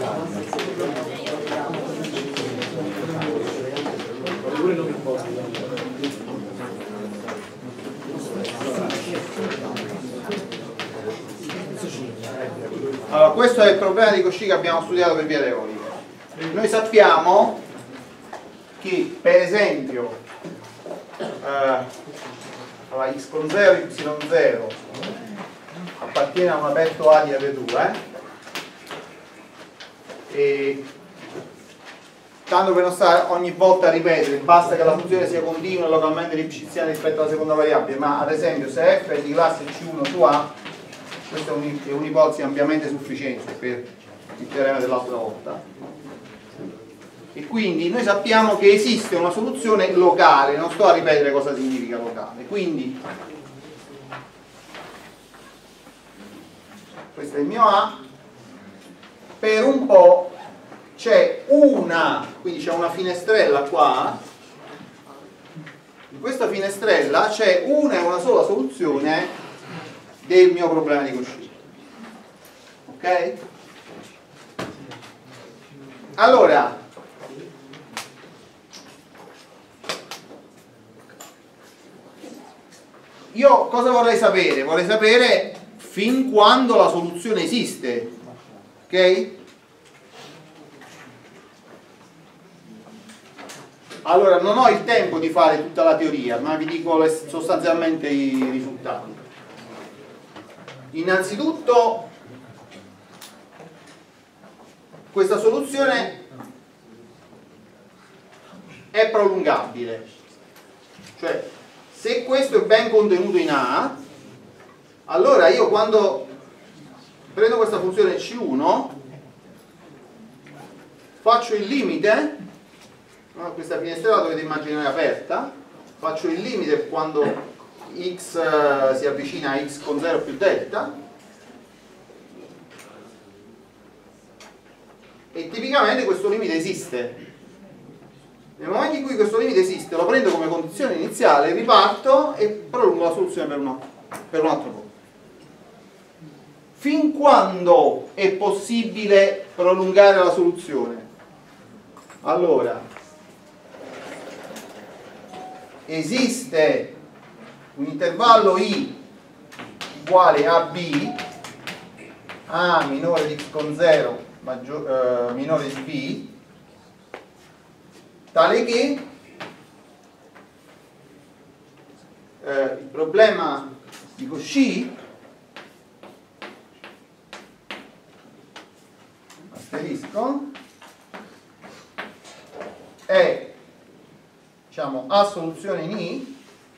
Allora, questo è il problema di Cauchy che abbiamo studiato per via teorica. Noi sappiamo che, per esempio, allora, x con 0 y 0 appartiene a un aperto A di R2 e tanto per non stare ogni volta a ripetere, basta che la funzione sia continua e localmente lipschitziana rispetto alla seconda variabile, ma ad esempio se f è di classe C1 su A, questa è un'ipotesi ampiamente sufficiente per il teorema dell'altra volta, e quindi noi sappiamo che esiste una soluzione locale, non sto a ripetere cosa significa locale, quindi questo è il mio A, per un po' c'è quindi c'è una finestrella qua, in questa finestrella c'è una e una sola soluzione del mio problema di Cauchy. Ok? Allora, io cosa vorrei sapere? Vorrei sapere fin quando la soluzione esiste. Ok? Allora, non ho il tempo di fare tutta la teoria, ma vi dico sostanzialmente i risultati. Innanzitutto, questa soluzione è prolungabile, cioè se questo è ben contenuto in A, allora io quando prendo questa funzione C1 faccio il limite, no? Questa finestra la dovete immaginare aperta, faccio il limite quando x si avvicina a x con 0 più delta, e tipicamente questo limite esiste. Nel momento in cui questo limite esiste lo prendo come condizione iniziale, riparto e prolungo la soluzione per un altro po'. Fin quando è possibile prolungare la soluzione? Allora, esiste un intervallo I uguale a B, A minore di x con 0 minore di B, tale che il problema di Cauchy asterisco è, diciamo, ha soluzione in I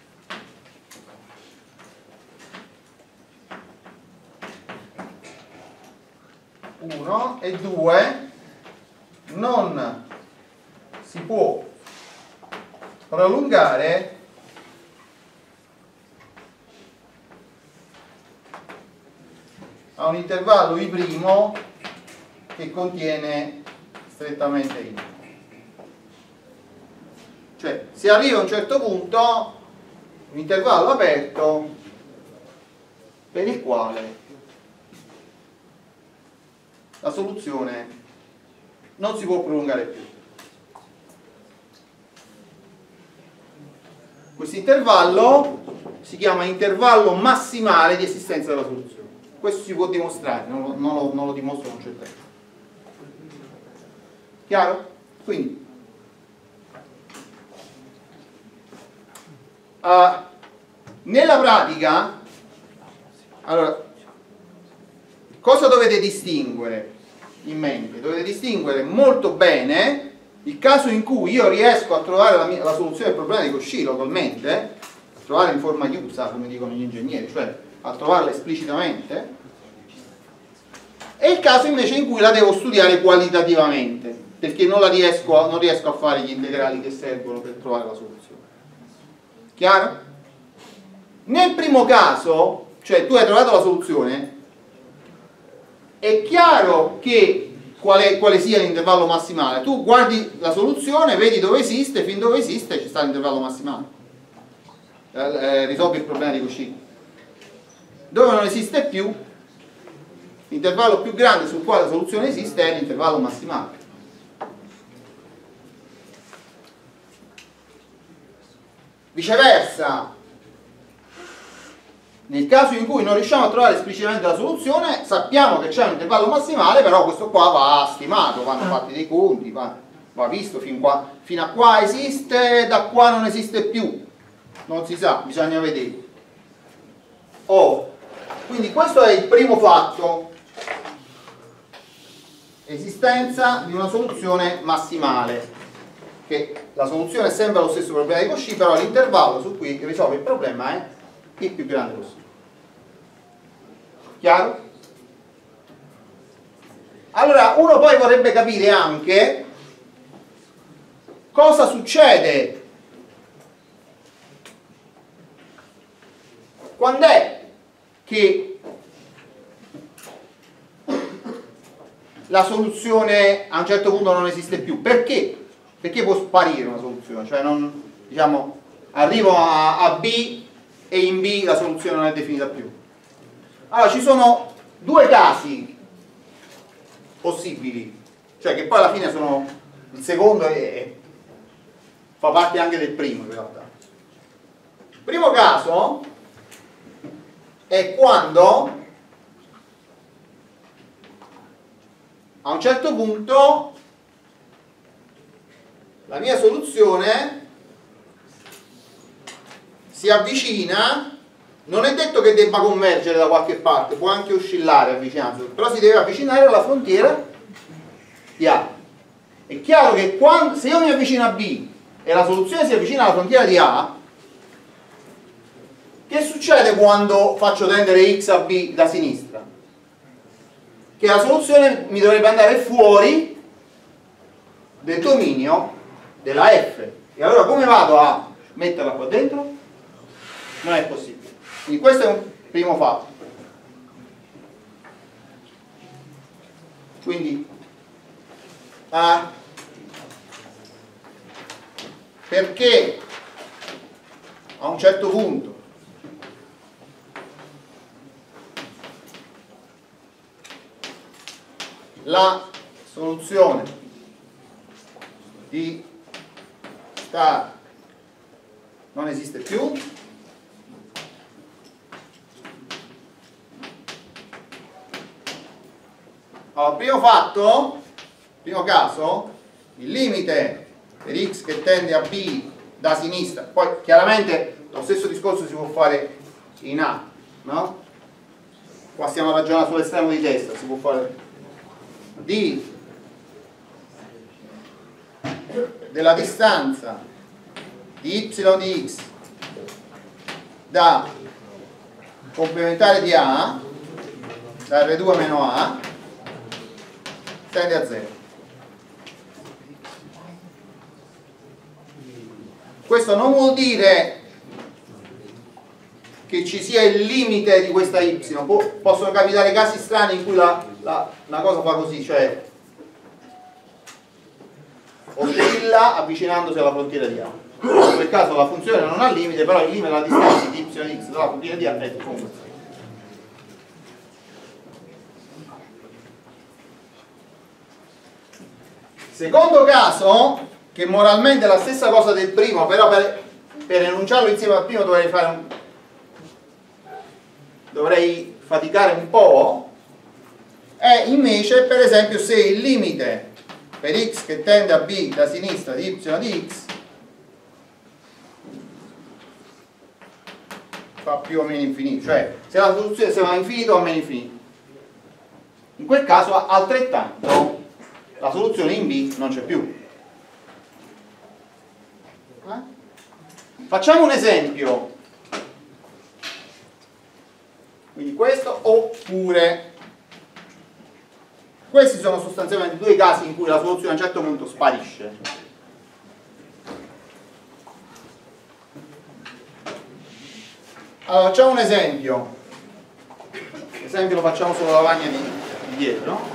uno e 2 non si può prolungare a un intervallo I' che contiene strettamente I. Cioè, si arriva a un certo punto, un intervallo aperto per il quale la soluzione non si può prolungare più. Questo intervallo si chiama intervallo massimale di esistenza della soluzione. Questo si può dimostrare, non lo dimostro, non c'è tempo. Chiaro? Quindi nella pratica, allora, cosa dovete distinguere in mente? Dovete distinguere molto bene il caso in cui io riesco a trovare la soluzione del problema di Cauchy localmente, a trovare in forma chiusa, come dicono gli ingegneri, cioè a trovarla esplicitamente, e il caso invece in cui la devo studiare qualitativamente, perché non riesco a fare gli integrali che servono per trovare la soluzione. Chiaro? Nel primo caso, cioè tu hai trovato la soluzione, è chiaro che quale sia l'intervallo massimale. Tu guardi la soluzione, vedi dove esiste, fin dove esiste ci sta l'intervallo massimale. Risolvi il problema di Cauchy. Dove non esiste più, l'intervallo più grande sul quale la soluzione esiste è l'intervallo massimale. Viceversa, nel caso in cui non riusciamo a trovare esplicitamente la soluzione, sappiamo che c'è un intervallo massimale, però questo qua va stimato, vanno fatti dei conti, va visto fino a qua esiste, da qua non esiste più, non si sa, bisogna vedere. Quindi questo è il primo fatto, esistenza di una soluzione massimale, che la soluzione è sempre lo stesso problema di Cauchy, però l'intervallo su cui risolve il problema è il più grande possibile. Chiaro? Allora uno poi vorrebbe capire anche cosa succede quando è che la soluzione a un certo punto non esiste più. Perché? Perché può sparire una soluzione, cioè non, diciamo, arrivo a B e in B la soluzione non è definita più. Allora ci sono due casi possibili, cioè che poi alla fine sono il secondo e fa parte anche del primo in realtà. Il primo caso è quando a un certo punto la mia soluzione si avvicina, non è detto che debba convergere da qualche parte, può anche oscillare avvicinandosi, però si deve avvicinare alla frontiera di A. È chiaro che se io mi avvicino a B e la soluzione si avvicina alla frontiera di A, che succede quando faccio tendere X a B da sinistra? Che la soluzione mi dovrebbe andare fuori del dominio della F. E allora come vado a metterla qua dentro? Non è possibile. Quindi questo è un primo fatto. Quindi perché a un certo punto la soluzione di star non esiste più, allora, primo caso, il limite per x che tende a b da sinistra, poi chiaramente lo stesso discorso si può fare in A, no? Qua stiamo ragionando sull'estremo di destra, si può fare d della distanza di y di x da complementare di A, da R2 meno A, tende a 0. Questo non vuol dire che ci sia il limite di questa y, possono capitare casi strani in cui una cosa fa così, cioè oscilla avvicinandosi alla frontiera di A. In quel caso la funzione non ha limite, però il limite della distanza di y di x dalla frontiera di A è comunque 0. Secondo caso, che moralmente è la stessa cosa del primo, però per enunciarlo insieme al primo dovrei faticare un po', è invece per esempio se il limite per x che tende a b da sinistra di y di x fa più o meno infinito, cioè se la soluzione se va a infinito o a meno infinito. In quel caso altrettanto la soluzione in B non c'è più. Facciamo un esempio. Quindi questo, oppure questi sono sostanzialmente due casi in cui la soluzione a un certo punto sparisce. Allora facciamo un esempio. L'esempio lo facciamo sulla lavagna di dietro.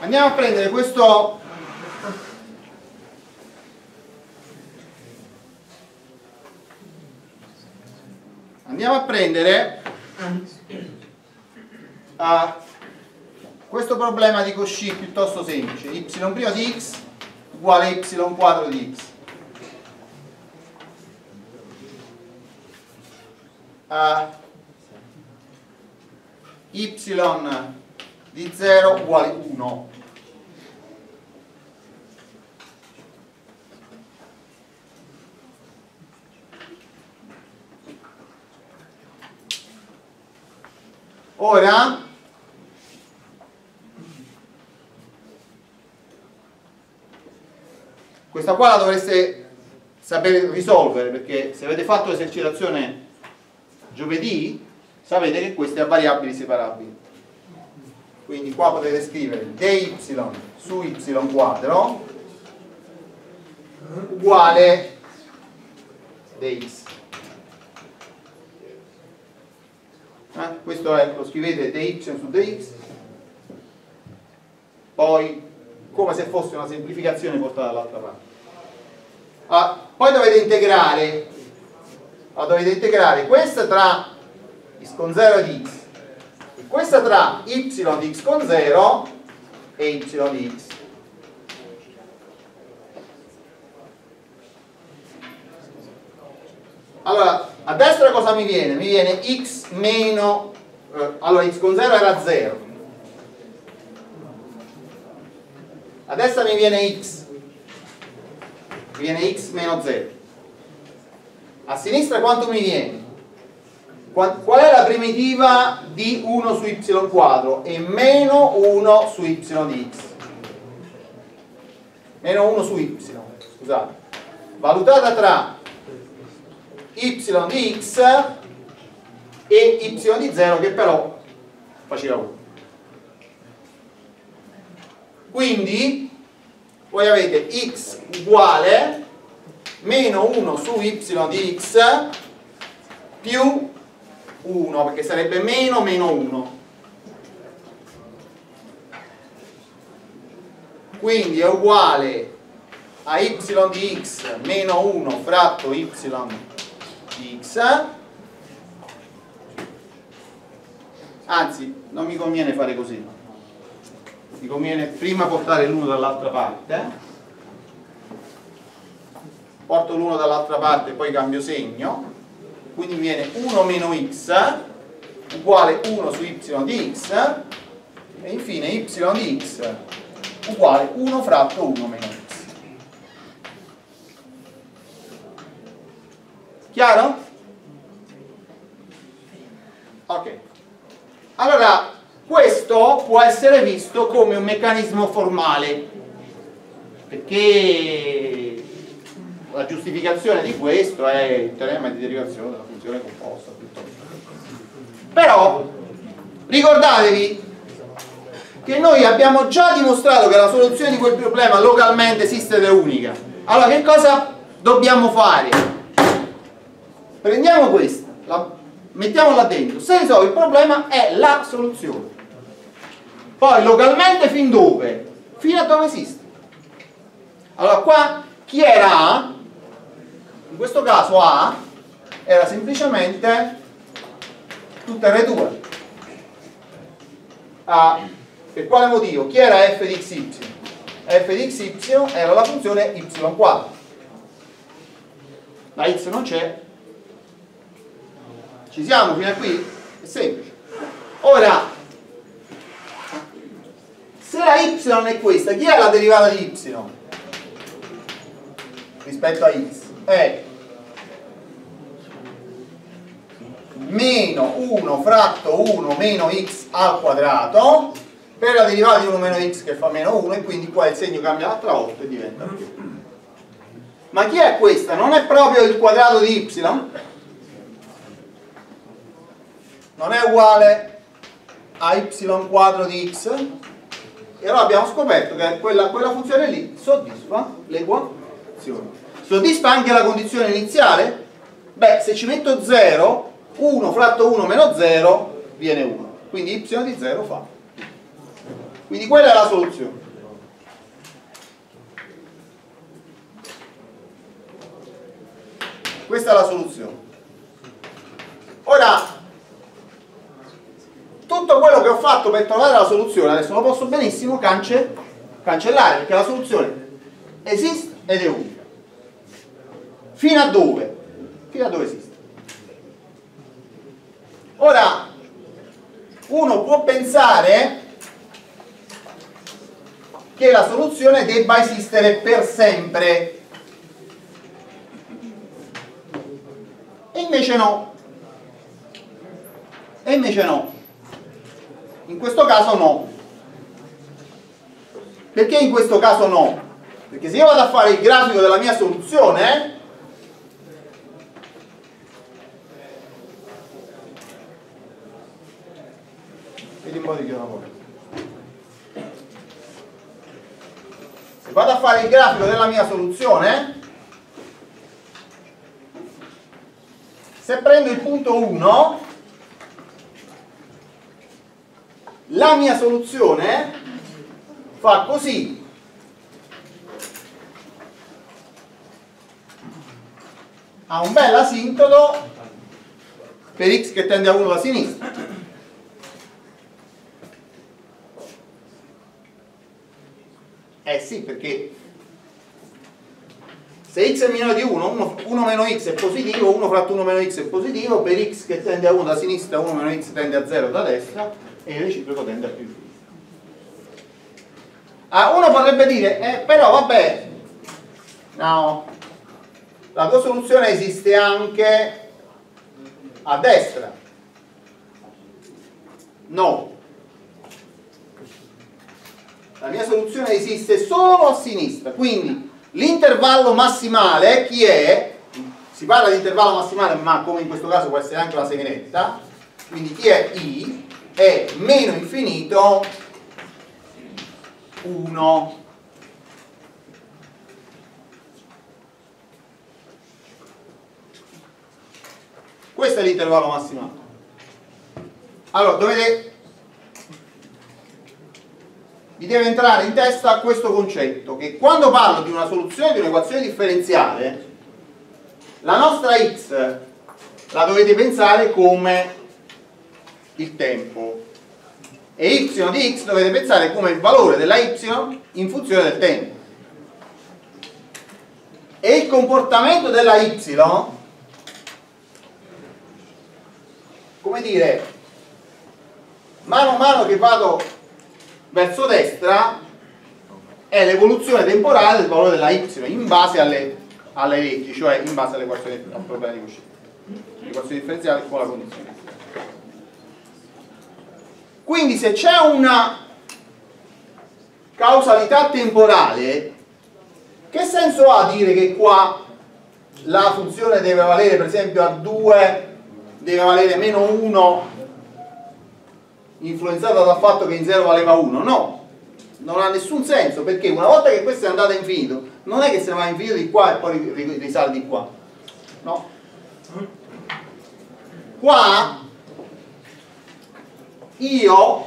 Andiamo a prendere questo questo problema di Cauchy piuttosto semplice. Y' di x uguale y quadro di x. Y di 0 uguale 1. Ora questa qua la dovreste sapere risolvere, perché se avete fatto l'esercitazione giovedì sapete che queste è a variabili separabili. Quindi qua potete scrivere dy su y quadro uguale dx. Questo è, lo scrivete dy su dx, poi come se fosse una semplificazione portata dall'altra parte. Poi dovete integrare questa tra x con 0 di x e questa tra y di x con 0 e y di x. Allora, a destra cosa mi viene? Mi viene x meno... allora, x con 0 era 0. A destra mi viene x. Mi viene x meno 0. A sinistra quanto mi viene? Qual è la primitiva di 1 su y quadro? E meno 1 su y di x. Meno 1 su y, scusate. Valutata tra y di x e y di 0 che però faceva 1. Quindi voi avete x uguale meno 1 su y di x più 1, perché sarebbe meno 1. Quindi è uguale a y di x meno 1 fratto y di x. Anzi, non mi conviene fare così, mi conviene prima portare l'uno dall'altra parte, porto l'uno dall'altra parte e poi cambio segno, quindi mi viene 1 meno x uguale 1 su y di x e infine y di x uguale 1 fratto 1 meno x. Chiaro? Ok. Allora, questo può essere visto come un meccanismo formale, perché la giustificazione di questo è il teorema di derivazione della funzione composta. Però ricordatevi che noi abbiamo già dimostrato che la soluzione di quel problema localmente esiste ed è unica. Allora che cosa dobbiamo fare? Prendiamo questa, mettiamola dentro, se risolve il problema è la soluzione. Poi localmente fin dove? Fino a dove esiste. Allora qua chi era A? In questo caso A era semplicemente tutta R2. Per quale motivo? Chi era f di xy? F di xy era la funzione y quadro. La x non c'è. Ci siamo fino a qui? È semplice. Ora, se la y è questa, chi è la derivata di y rispetto a x? È meno 1 fratto 1 meno x al quadrato per la derivata di 1 meno x che fa meno 1, e quindi qua il segno cambia l'altra volta e diventa più. Ma chi è questa? Non è proprio il quadrato di y? Non è uguale a y quadro di x? E allora abbiamo scoperto che quella funzione lì soddisfa l'equazione. Soddisfa anche la condizione iniziale? Beh, se ci metto 0, 1 fratto 1 meno 0 viene 1. Quindi y di 0 fa Quindi quella è la soluzione. Questa è la soluzione. Ora, tutto quello che ho fatto per trovare la soluzione adesso lo posso benissimo cancellare, perché la soluzione esiste ed è unica. Fino a dove? Fino a dove esiste. Ora, uno può pensare che la soluzione debba esistere per sempre, e invece no. E invece no. In questo caso no. Perché in questo caso no? Perché se io vado a fare il grafico della mia soluzione, vedi un po' di se vado a fare il grafico della mia soluzione, se prendo il punto 1, la mia soluzione fa così. Ha un bel asintoto per x che tende a 1 da sinistra. Eh sì, perché se x è minore di 1, 1 meno x è positivo, 1 fratto 1 meno x è positivo, per x che tende a 1 da sinistra, 1 meno x tende a 0 da destra, e il reciproco tende a più. Uno potrebbe dire, però vabbè, no, la tua soluzione esiste anche a destra. No. La mia soluzione esiste solo a sinistra, quindi l'intervallo massimale chi è? Si parla di intervallo massimale, ma come in questo caso può essere anche una segreta, quindi chi è i? È meno infinito 1. Questo è l'intervallo massimale. Allora, vi deve entrare in testa questo concetto, che quando parlo di una soluzione di un'equazione differenziale, la nostra x la dovete pensare come il tempo, e y di x dovete pensare come il valore della y in funzione del tempo. E il comportamento della y, come dire, mano a mano che vado verso destra, è l'evoluzione temporale del valore della y in base alle leggi, cioè in base all'equazione al problema di coscienza, l'equazione differenziale con la condizione. Quindi se c'è una causalità temporale, che senso ha dire che qua la funzione deve valere, per esempio a 2 deve valere meno 1 influenzata dal fatto che in 0 valeva 1? No, non ha nessun senso, perché una volta che questo è andato a infinito, non è che se ne va a infinito di qua e poi risale di qua, no? Qua io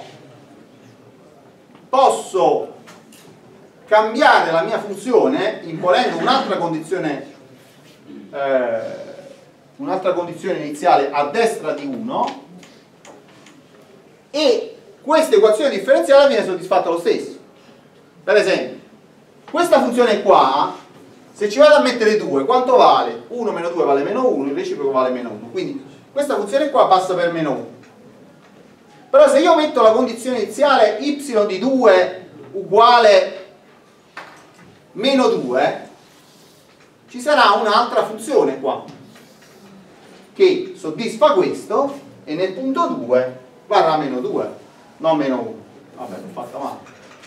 posso cambiare la mia funzione imponendo un'altra condizione iniziale a destra di 1, e questa equazione differenziale viene soddisfatta lo stesso. Per esempio, questa funzione qua, se ci vado a mettere 2, quanto vale? 1 meno 2 vale meno 1, il reciproco vale meno 1, quindi questa funzione qua passa per meno 1. Però se io metto la condizione iniziale y di 2 uguale meno 2, ci sarà un'altra funzione qua che soddisfa questo, e nel punto 2 varrà meno 2, non meno 1. Vabbè, l'ho fatta male.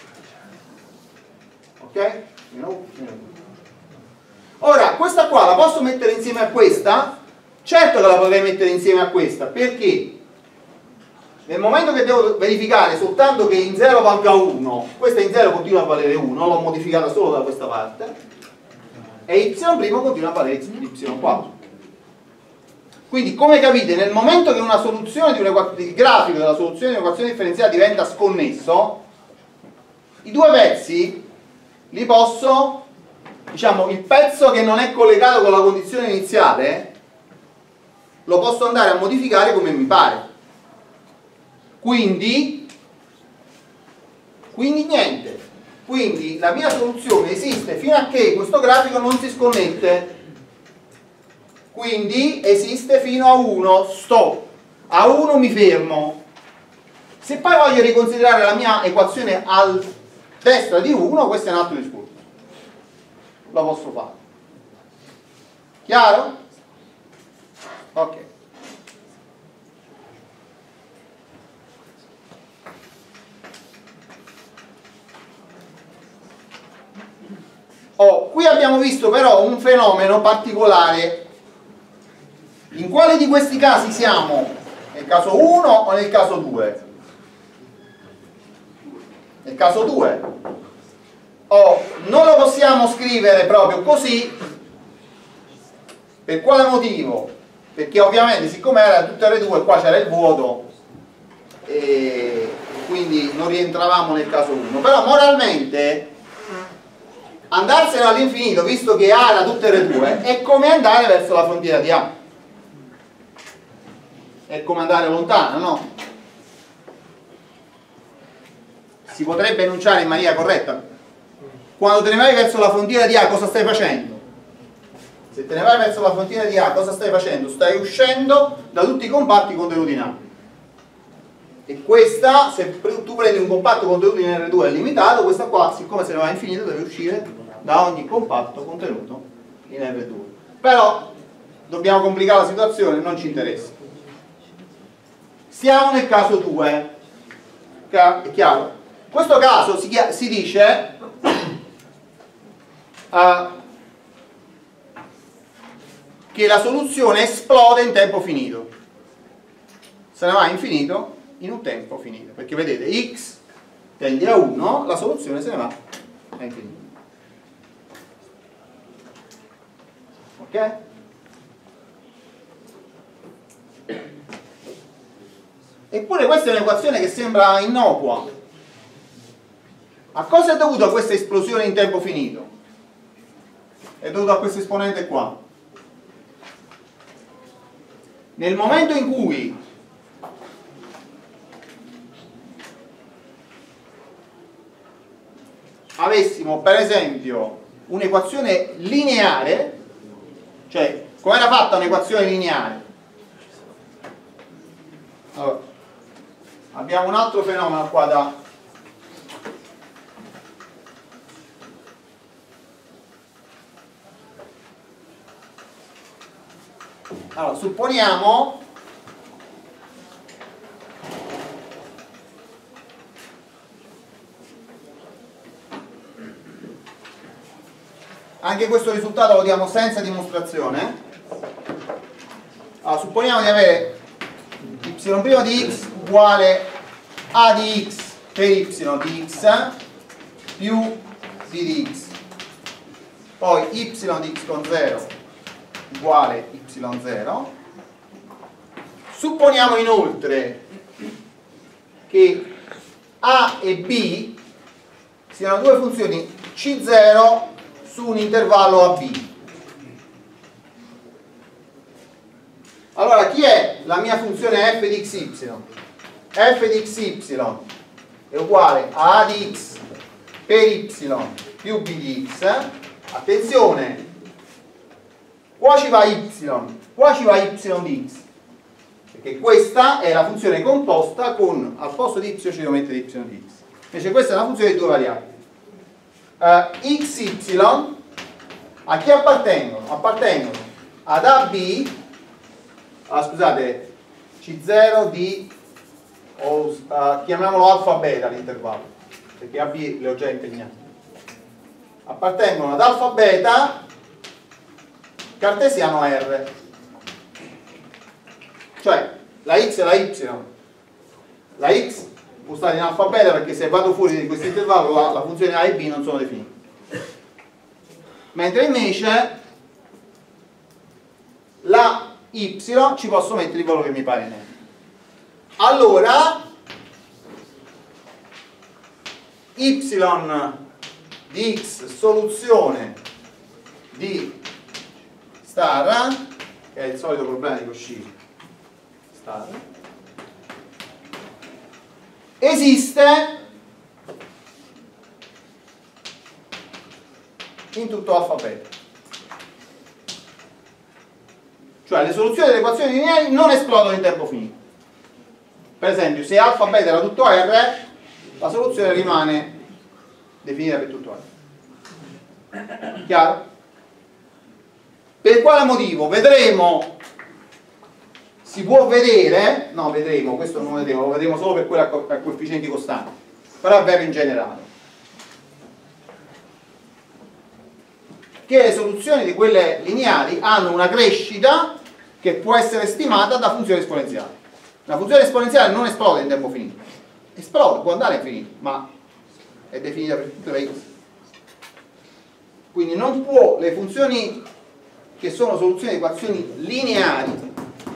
Ok? Meno 1, meno 2. Ora, questa qua la posso mettere insieme a questa? Certo che la potrei mettere insieme a questa, perché nel momento che devo verificare soltanto che in 0 valga 1, questa in 0 continua a valere 1, l'ho modificata solo da questa parte, e y' continua a valere y4. Quindi, come capite, nel momento che una soluzione di il grafico della soluzione di un'equazione differenziale diventa sconnesso, I due pezzi li posso, diciamo, il pezzo che non è collegato con la condizione iniziale lo posso andare a modificare come mi pare. Quindi niente. Quindi la mia soluzione esiste fino a che questo grafico non si sconnette. Quindi esiste fino a 1, stop. A 1 mi fermo. Se poi voglio riconsiderare la mia equazione a destra di 1, questo è un altro discorso. Lo posso fare. Chiaro? Ok. Qui abbiamo visto però un fenomeno particolare. In quale di questi casi siamo? Nel caso 1 o nel caso 2? Nel caso 2. Non lo possiamo scrivere proprio così. Per quale motivo? Perché ovviamente siccome era tutte le due qua c'era il vuoto e quindi non rientravamo nel caso 1. Però moralmente andarsene all'infinito, visto che A era tutte e due, è come andare verso la frontiera di A. È come andare lontano, no? Si potrebbe enunciare in maniera corretta. Quando te ne vai verso la frontiera di A, cosa stai facendo? Se te ne vai verso la frontiera di A, cosa stai facendo? Stai uscendo da tutti i compatti contenuti in A. E questa, se tu prendi un compatto contenuto in R2 è limitato, questa qua, siccome se ne va infinito, deve uscire da ogni compatto contenuto in R2. Però dobbiamo complicare la situazione, non ci interessa. Siamo nel caso 2. È chiaro? In questo caso si dice che la soluzione esplode in tempo finito. Se ne va infinito in un tempo finito. Perché vedete, x tende a 1, la soluzione se ne va a infinito. Ok? Eppure questa è un'equazione che sembra innocua. A cosa è dovuta questa esplosione in tempo finito? È dovuta a questo esponente qua. Nel momento in cui avessimo per esempio un'equazione lineare, cioè come era fatta un'equazione lineare? Allora, abbiamo un altro fenomeno qua da allora, supponiamo anche questo risultato lo diamo senza dimostrazione. Allora, supponiamo di avere y' di x uguale a di x per y di x più b di x, poi y di x con 0 uguale y0. Supponiamo inoltre che a e b siano due funzioni c0 su un intervallo AB. Allora, chi è la mia funzione f di xy? F di xy è uguale a di x per y più b di x. Attenzione, qua ci va y, qua ci va y di x, perché questa è la funzione composta con al posto di y ci devo mettere y di x. Invece questa è una funzione di due variabili. XY a chi appartengono? Appartengono ad AB, scusate, C0 di, chiamiamolo alfa beta l'intervallo, perché AB le ho già impegnate. Appartengono ad alfa beta cartesiano R, cioè la x e la y, la x può stare in alfa beta perché se vado fuori di questo intervallo la funzione a e b non sono definite, mentre invece la y ci posso mettere il valore che mi pare nero. Allora y di x soluzione di star, che è il solito problema di Cauchy star, esiste in tutto alfa beta. Cioè le soluzioni delle equazioni lineari non esplodono in tempo finito. Per esempio, se alfa beta era tutto R, la soluzione rimane definita per tutto R. Chiaro? Per quale motivo? Vedremo, si può vedere, no vedremo, questo non vedremo, lo vedremo solo per quelle a coefficienti costanti, però è vero in generale, che le soluzioni di quelle lineari hanno una crescita che può essere stimata da funzioni esponenziali. La funzione esponenziale non esplode in tempo finito, esplode, può andare a infinito, ma è definita per tutte le x. Quindi non può, le funzioni che sono soluzioni di equazioni lineari,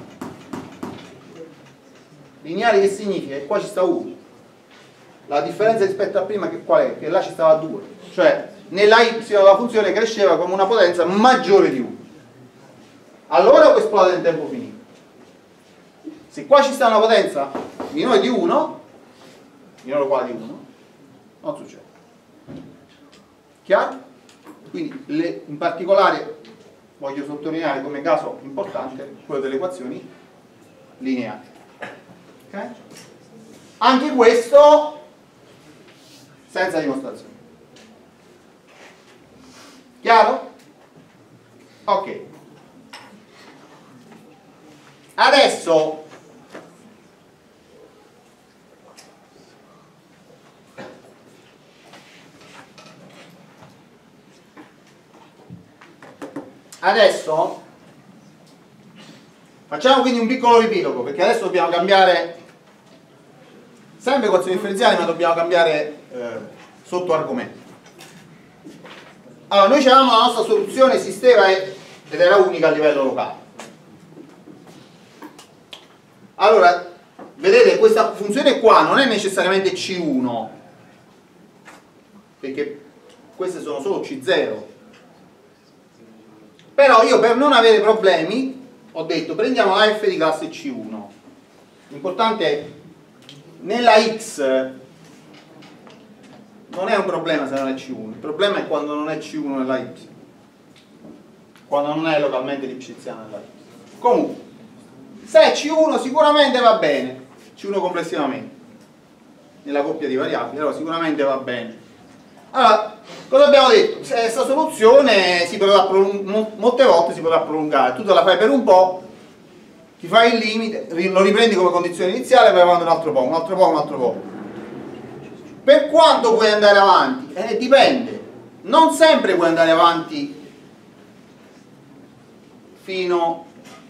lineari che significa? Che qua ci sta 1. La differenza rispetto a prima che qual è? Che là ci stava 2. Cioè nella y la funzione cresceva con una potenza maggiore di 1. Allora può esplodere in tempo finito. Se qua ci sta una potenza minore di 1, minore o uguale di 1, non succede. Chiaro? Quindi in particolare voglio sottolineare come caso importante quello delle equazioni lineari. Okay? Anche questo senza dimostrazione. Chiaro? Ok. Adesso facciamo quindi un piccolo riepilogo, perché adesso dobbiamo cambiare sempre equazioni differenziali, ma dobbiamo cambiare sotto argomento. Allora, noi avevamo la nostra soluzione esisteva ed era unica a livello locale. Allora, vedete, questa funzione qua non è necessariamente C1, perché queste sono solo C0. Però io, per non avere problemi, ho detto prendiamo la f di classe C1. L'importante è, nella x non è un problema se non è C1, il problema è quando non è C1 nella y, quando non è localmente lipschitziana nella y. Comunque, se è C1 sicuramente va bene, C1 complessivamente, nella coppia di variabili, allora sicuramente va bene. Allora, cosa abbiamo detto? Questa soluzione si potrà molte volte si potrà prolungare, tu te la fai per un po', ti fai il limite, lo riprendi come condizione iniziale e vai avanti un altro po', un altro po', un altro po'. Per quanto puoi andare avanti? Dipende, non sempre puoi andare avanti fino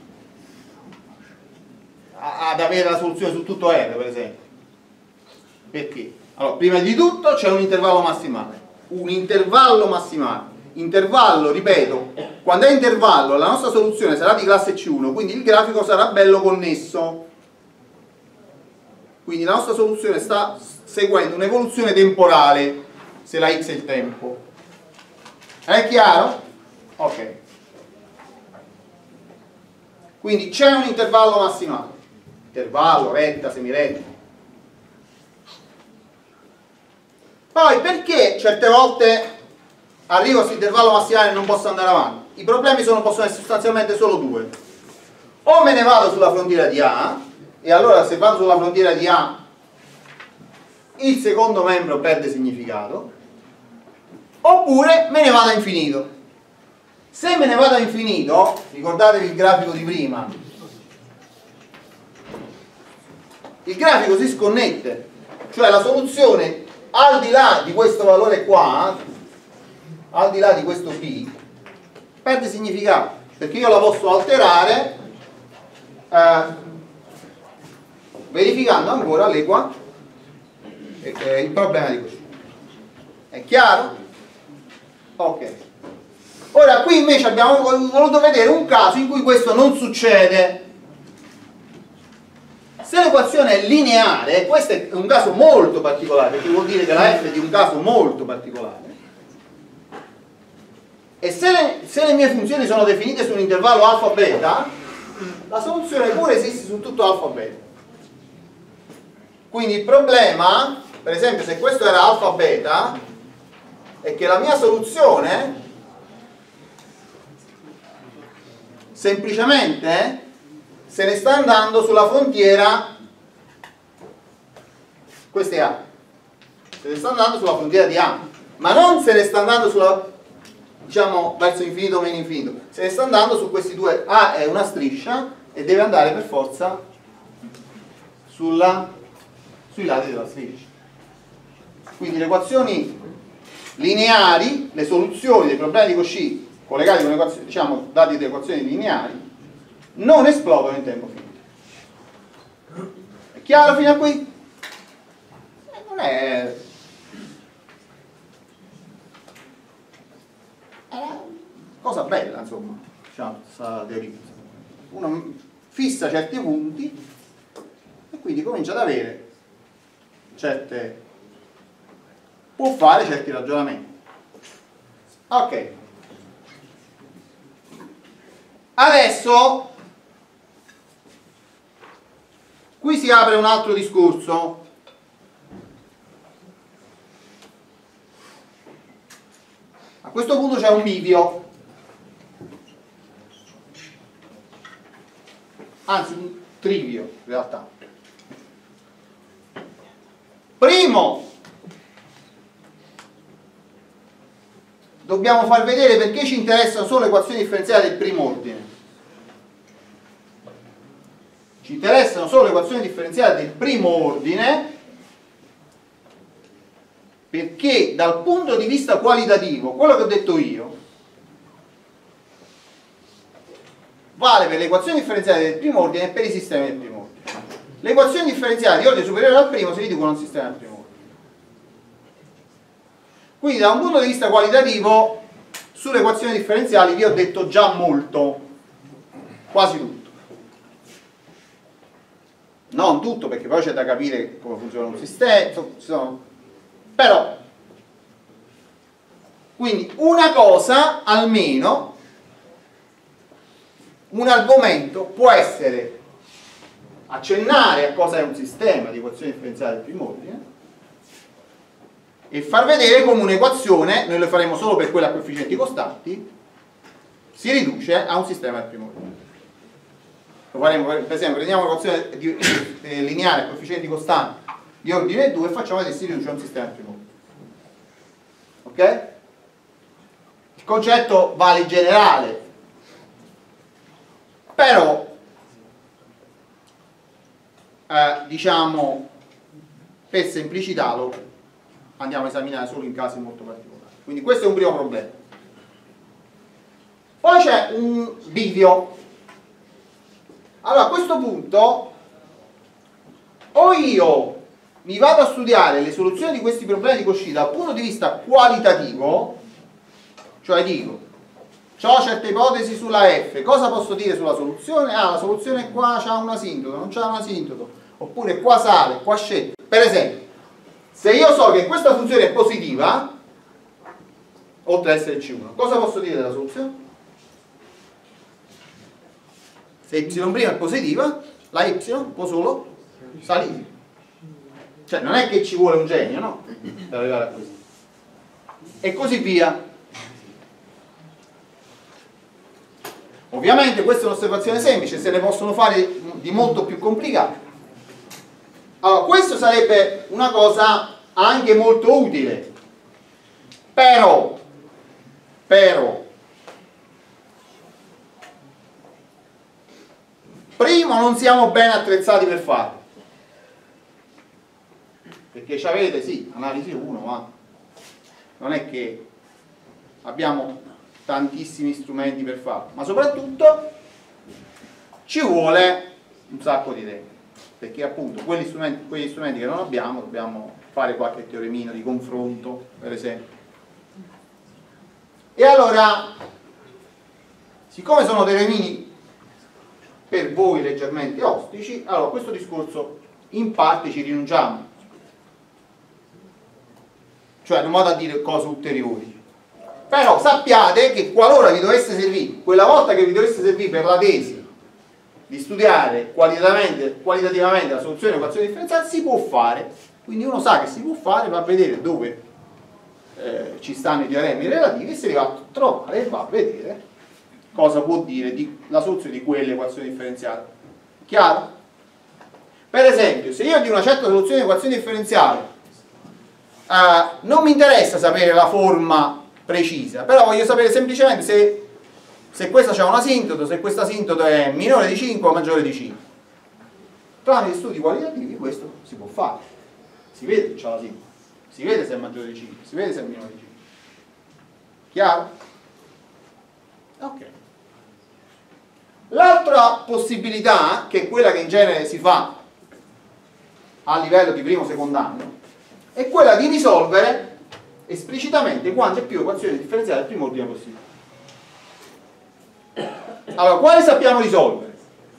ad avere la soluzione su tutto R, per esempio. Perché? Allora, prima di tutto c'è un intervallo massimale. Un intervallo massimale. Intervallo, ripeto, quando è intervallo la nostra soluzione sarà di classe C1, quindi il grafico sarà bello connesso. Quindi la nostra soluzione sta seguendo un'evoluzione temporale, se la x è il tempo. È chiaro? Ok. Quindi c'è un intervallo massimale. Intervallo, retta, semiretta. Poi perché certe volte arrivo a questo intervallo massimale e non posso andare avanti? I problemi possono essere sostanzialmente solo due. O me ne vado sulla frontiera di A, e allora se vado sulla frontiera di A il secondo membro perde significato, oppure me ne vado a infinito. Se me ne vado a infinito, ricordatevi il grafico di prima, il grafico si sconnette, cioè la soluzione al di là di questo valore qua, al di là di questo B, perde significato, perché io la posso alterare verificando ancora l'equa il problema di questo. È chiaro? Ok. Ora qui invece abbiamo voluto vedere un caso in cui questo non succede. Se l'equazione è lineare, questo è un caso molto particolare, perché vuol dire che la f è di un caso molto particolare, e se le mie funzioni sono definite su un intervallo alfa-beta, la soluzione pure esiste su tutto alfa-beta. Quindi il problema, per esempio, se questo era alfa-beta, è che la mia soluzione semplicemente se ne sta andando sulla frontiera, questo è A, se ne sta andando sulla frontiera di A, ma non se ne sta andando sulla, diciamo, verso infinito o meno infinito, se ne sta andando su questi due. A è una striscia e deve andare per forza sui lati della striscia. Quindi le equazioni lineari, le soluzioni dei problemi di Cauchy collegati con equazioni, diciamo, dati da equazioni lineari, non esplodono in tempo finito. È chiaro fino a qui? Non è una cosa bella, insomma, diciamo, questa teoria. Uno fissa certi punti e quindi comincia ad avere certe, può fare certi ragionamenti. Ok, adesso qui si apre un altro discorso. A questo punto c'è un bivio, anzi un trivio in realtà. Primo, dobbiamo far vedere perché ci interessano solo le equazioni differenziali del primo ordine. Ci interessano solo le equazioni differenziali del primo ordine perché dal punto di vista qualitativo, quello che ho detto io, vale per le equazioni differenziali del primo ordine e per i sistemi del primo ordine. Le equazioni differenziali di ordine superiore al primo si riducono a un sistema del primo ordine. Quindi da un punto di vista qualitativo sulle equazioni differenziali vi ho detto già molto, quasi tutto. Non tutto, perché poi c'è da capire come funziona un sistema, però, quindi una cosa almeno, un argomento può essere accennare a cosa è un sistema di equazioni differenziali del primo ordine e far vedere come un'equazione, noi lo faremo solo per quelle a coefficienti costanti, si riduce a un sistema del primo ordine. Lo faremo, per esempio, prendiamo un'equazione lineare a coefficienti costanti di ordine 2 e facciamo vedere se si riduce a un sistema del primo ordine. Ok? Il concetto vale in generale, però diciamo per semplicità lo andiamo a esaminare solo in casi molto particolari. Quindi questo è un primo problema. Poi c'è un bivio. Allora a questo punto o io mi vado a studiare le soluzioni di questi problemi di Cauchy dal punto di vista qualitativo, cioè dico ho certe ipotesi sulla f, cosa posso dire sulla soluzione? Ah, la soluzione qua ha un asintoto, non c'ha un asintoto, oppure qua sale, qua scende. Per esempio, se io so che questa funzione è positiva, oltre ad essere C1, cosa posso dire della soluzione? Se y' è positiva, la y può solo salire. Cioè non è che ci vuole un genio, no? Per arrivare a questo. E così via. Ovviamente questa è un'osservazione semplice, se ne possono fare di molto più complicate. Allora, questo sarebbe una cosa anche molto utile. Però primo non siamo ben attrezzati per farlo, perché ci avete sì analisi 1, ma non è che abbiamo tantissimi strumenti per farlo, ma soprattutto ci vuole un sacco di tempo, perché appunto quegli strumenti che non abbiamo dobbiamo fare qualche teoremino di confronto, per esempio. E allora, siccome sono teoremini per voi leggermente ostici, allora a questo discorso in parte ci rinunciamo, cioè in modo a dire cose ulteriori. Però sappiate che qualora vi dovesse servire, quella volta che vi dovesse servire per la tesi di studiare qualitativamente la soluzione dell'equazione differenziale, si può fare. Quindi uno sa che si può fare, va a vedere dove ci stanno i teoremi relativi e se li va a trovare e va a vedere cosa può dire la soluzione di quell'equazione differenziale. Chiaro? Per esempio, se io di una certa soluzione di equazione differenziale non mi interessa sapere la forma precisa, però voglio sapere semplicemente se questa c'è una asintoto, se questa asintoto è minore di 5 o maggiore di 5. Tramite studi qualitativi questo si può fare. Si vede che c'è l'asintoto, si vede se è maggiore di 5, si vede se è minore di 5. Chiaro? Ok. L'altra possibilità, che è quella che in genere si fa a livello di primo o secondo anno, è quella di risolvere esplicitamente quante più equazioni differenziali del primo ordine possibile. Allora, quale sappiamo risolvere?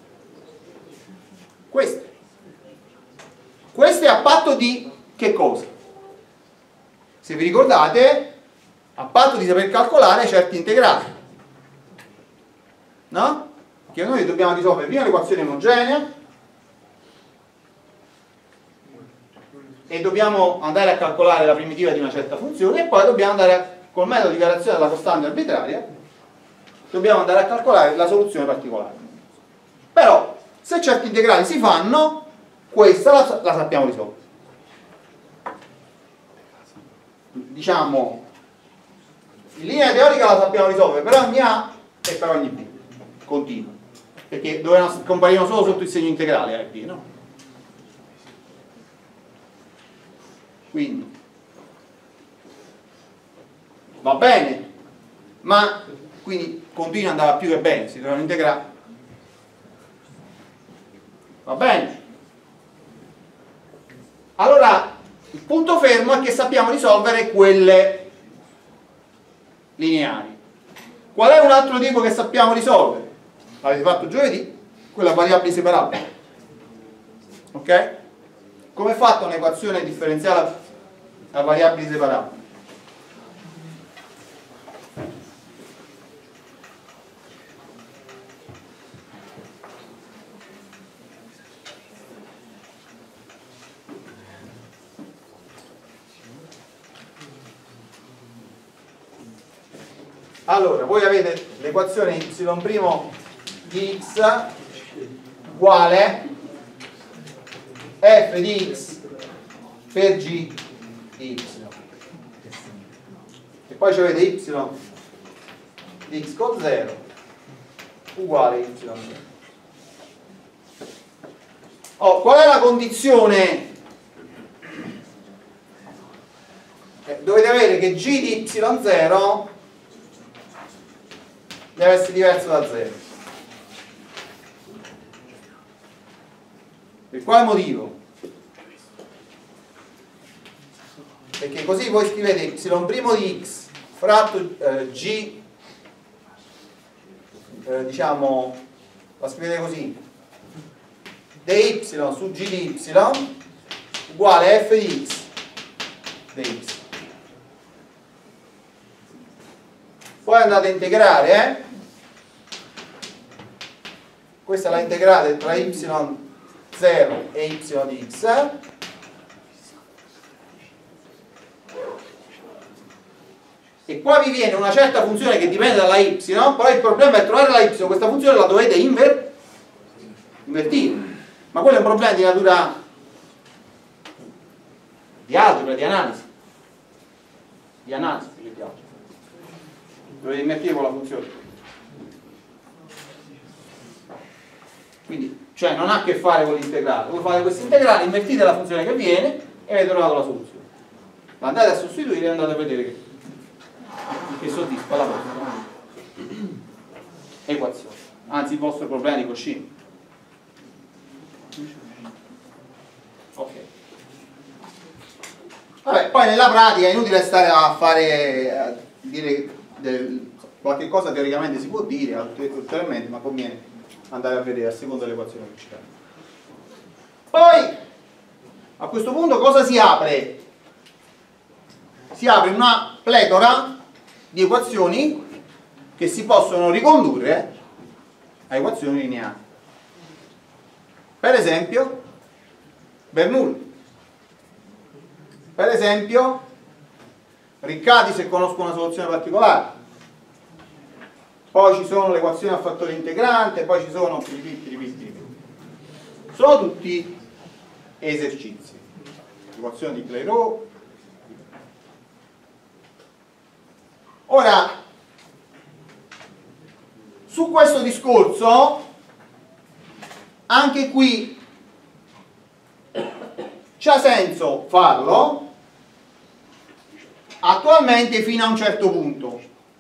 Queste. Queste a patto di che cosa? Se vi ricordate, a patto di saper calcolare certi integrali. No? Che noi dobbiamo risolvere prima l'equazione omogenea e dobbiamo andare a calcolare la primitiva di una certa funzione e poi dobbiamo andare col metodo di variazione della costante arbitraria dobbiamo andare a calcolare la soluzione particolare. Però se certi integrali si fanno, questa la sappiamo risolvere. Diciamo, in linea teorica la sappiamo risolvere per ogni A e per ogni B continua, perché dove comparivano solo sotto il segno integrale A e B, no? Quindi va bene, ma quindi continua andava più che bene, si dovevano integrare. Va bene. Allora il punto fermo è che sappiamo risolvere quelle lineari. Qual è un altro tipo che sappiamo risolvere? L'avete fatto giovedì, quella variabili separabili. Ok? Come è fatta un'equazione differenziale a variabili separabili? Allora, voi avete l'equazione y' di x uguale f di x per g di y. E poi ci avete y di x con 0 uguale y0. Oh, qual è la condizione? Dovete avere che g di y0 deve essere diverso da 0. Per quale motivo? Perché così voi scrivete y' di x fratto g, diciamo, la scrivete così, di y su g di y uguale f di x di y. Poi andate a integrare, questa la integrate tra y0 e y di x, e qua vi viene una certa funzione che dipende dalla y, però il problema è trovare la y, questa funzione la dovete invertire, ma quello è un problema di natura di algebra, di analisi più che altro. Dovete invertire con la funzione. Quindi, cioè non ha a che fare con l'integrale. Voi fate questo integrale, invertite la funzione che viene e avete trovato la soluzione. Andate a sostituire e andate a vedere che soddisfa la vostra equazione. Anzi, il vostro problema di coscienza. Ok. Vabbè, poi nella pratica è inutile stare a fare dire qualche cosa teoricamente si può dire ulteriormente, ma conviene andare a vedere a seconda dell'equazione che ci dà. Poi a questo punto cosa si apre? Si apre una pletora di equazioni che si possono ricondurre a equazioni lineari. Per esempio Bernoulli, per esempio Riccati se conosco una soluzione particolare, poi ci sono le equazioni a fattore integrante, poi ci sono sono tutti esercizi, equazione di Clairaut. Ora, su questo discorso anche qui c'ha senso farlo attualmente fino a un certo punto,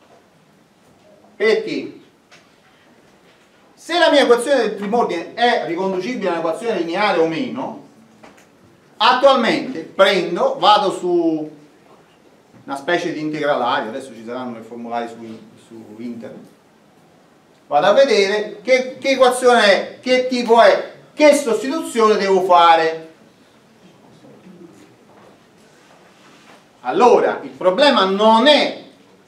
perché se la mia equazione del primo ordine è riconducibile a un'equazione lineare o meno, attualmente prendo, vado su una specie di integralario, adesso ci saranno i formulari su internet, vado a vedere che equazione è, che tipo è, che sostituzione devo fare. Allora, il problema non è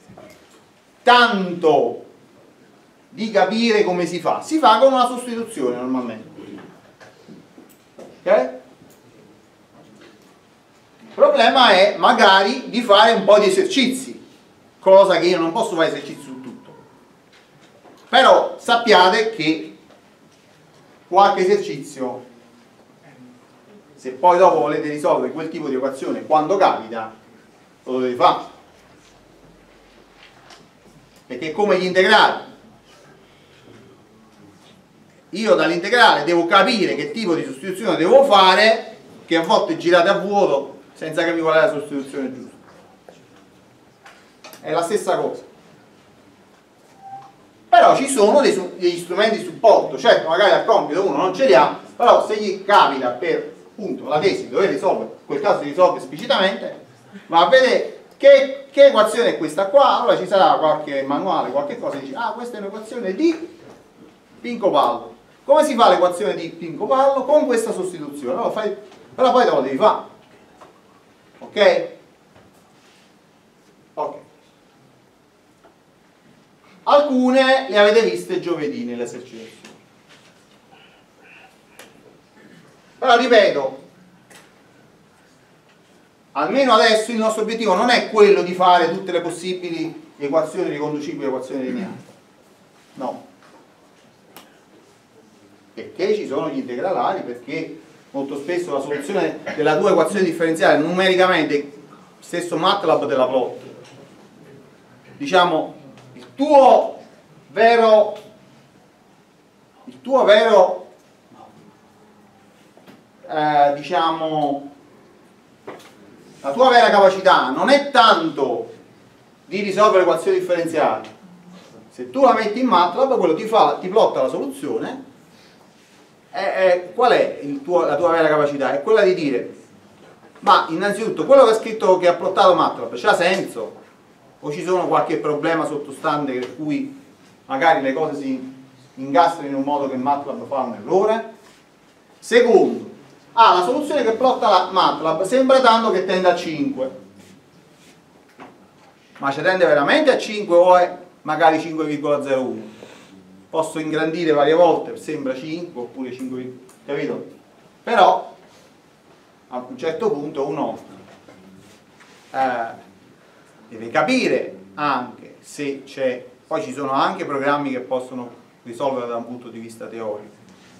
tanto di capire come si fa con una sostituzione normalmente. Ok? Il problema è magari di fare un po' di esercizi, cosa che io non posso fare esercizi su tutto. Però sappiate che qualche esercizio, se poi dopo volete risolvere quel tipo di equazione quando capita, lo dovete fare, perché è come gli integrali. Io dall'integrale devo capire che tipo di sostituzione devo fare, che a volte girate a vuoto senza capire qual è la sostituzione giusta. È la stessa cosa. Però ci sono degli strumenti di supporto. Certo, magari al compito uno non ce li ha, però se gli capita per appunto la tesi dove risolvere, in quel caso si risolve esplicitamente, va a vedere che equazione è questa qua, allora ci sarà qualche manuale, qualche cosa, e dice, ah, questa è un'equazione di Pincoballo. Come si fa l'equazione di Pincoballo? Con questa sostituzione. Allora però poi te lo devi fare. Ok? Ok. Alcune le avete viste giovedì nell'esercizio. Però ripeto, almeno adesso il nostro obiettivo non è quello di fare tutte le possibili equazioni riconducibili a equazioni lineari. No. Perché ci sono gli integralari, perché molto spesso la soluzione della tua equazione differenziale numericamente, stesso MATLAB te la plotta. Diciamo, il tuo vero diciamo, la tua vera capacità non è tanto di risolvere equazioni differenziali. Se tu la metti in MATLAB, quello ti plotta la soluzione. Qual è la tua vera capacità? È quella di dire, ma innanzitutto quello che ha scritto, che ha plottato MATLAB, c'ha senso? O ci sono qualche problema sottostante per cui magari le cose si incastrano in un modo che MATLAB fa un errore? Secondo, la soluzione che plotta la MATLAB sembra tanto che tende a 5, ma ci tende veramente a 5 o è magari 5,01? Posso ingrandire varie volte, sembra 5 oppure 5, capito? Però a un certo punto uno deve capire anche se c'è, poi ci sono anche programmi che possono risolvere da un punto di vista teorico,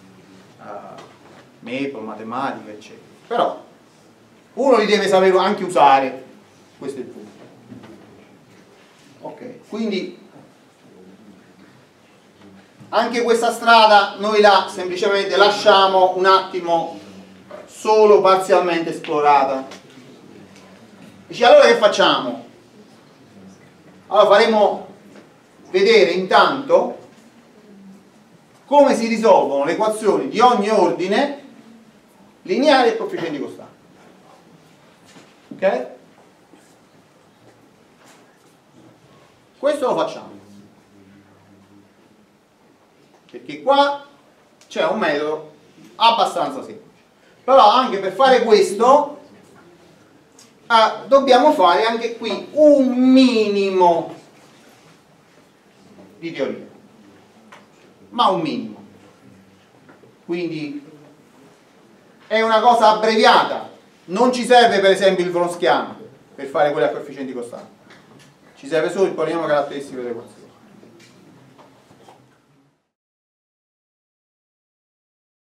Maple, matematica, eccetera. Però uno li deve sapere anche usare, questo è il punto. Ok, quindi anche questa strada noi la semplicemente lasciamo un attimo solo parzialmente esplorata. Dici, allora che facciamo? Allora faremo vedere intanto come si risolvono le equazioni di ogni ordine lineari e coefficienti costanti. Ok? Questo lo facciamo. Perché qua c'è un metodo abbastanza semplice. Però anche per fare questo dobbiamo fare anche qui un minimo di teoria, ma un minimo. Quindi è una cosa abbreviata, non ci serve per esempio il wronskiano per fare quelli a coefficienti costanti, ci serve solo il polinomio caratteristico dell'equazione.